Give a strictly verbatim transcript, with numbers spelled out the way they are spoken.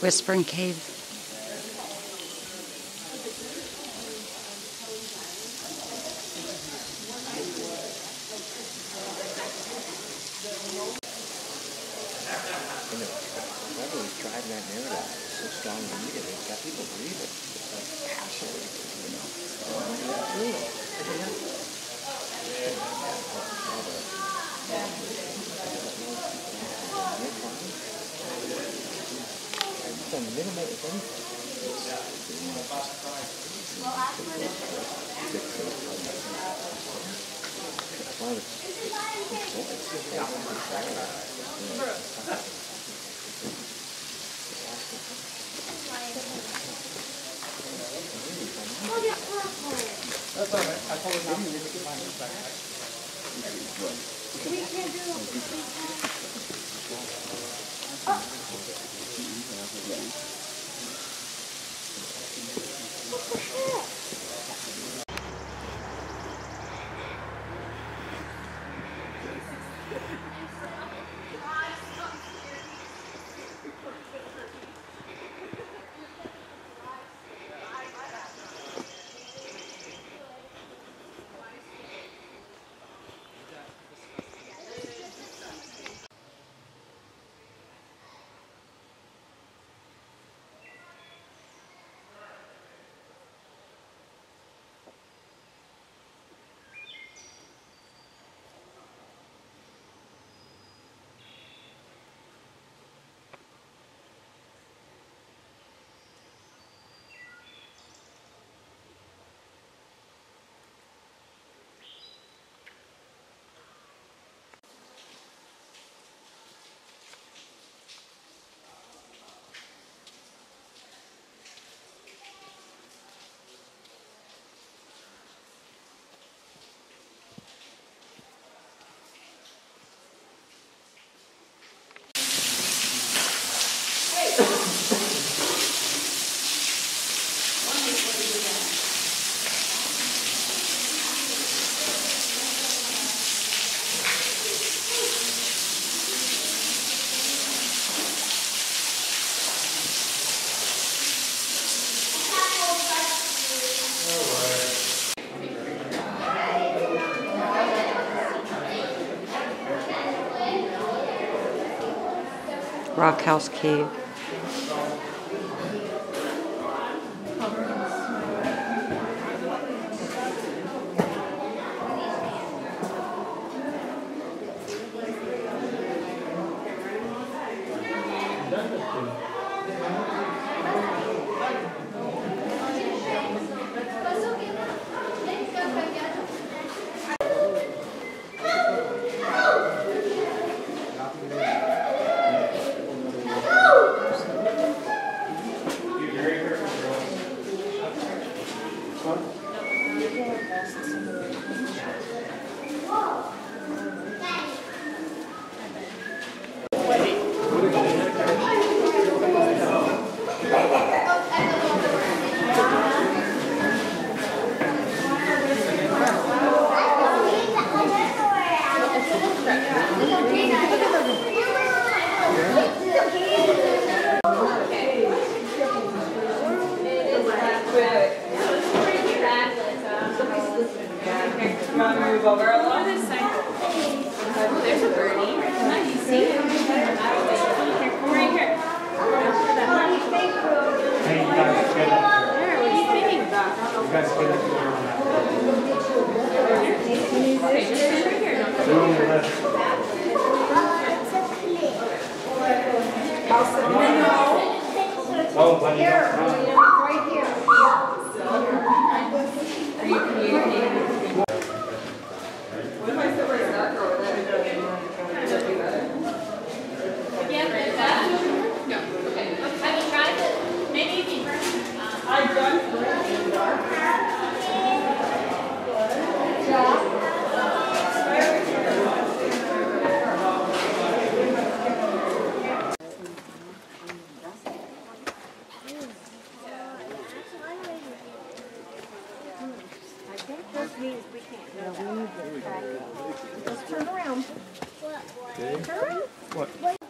Whispering Cave. You know, I've always driving that narrative so strong in the media, they've got people believe it. It's like passionate, you know. Really? It's a minimal, if anything. That's all right. I told him not to get mine back. We can't do Rock House Cave. Move over a little this side. Oh, there's a birdie. Nice. You see him? Here, come right here. Hey, you guys get up here. Here, what are you thinking? You guys get up here on that. Okay, just stand right here. Don't They're on the left. Oh, buddy. Right here. Are you communicating? What if I sit right back over there? Would that be better? Yeah, but that. No. Okay. I will try to. Maybe you can. Um, I've done great in the dark. Let's turn around. Okay. Turn around. What?